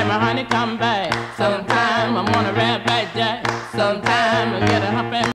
me honey come back. Sometime I wanna rap like Jack. Sometime I get a hump in